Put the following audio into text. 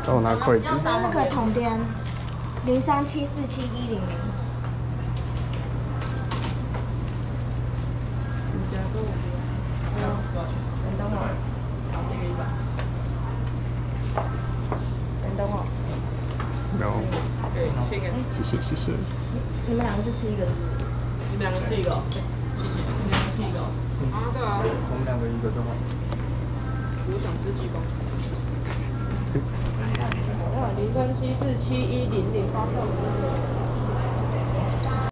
帮我拿筷子。 那个统编03747100。等我。等我。 有。 谢谢。 你们两个是吃一个， 你们两个吃一个，谢谢。你们两个吃一个。啊，对啊。 我们两个一个就好。 我想吃鸡公。03747100发票的那个。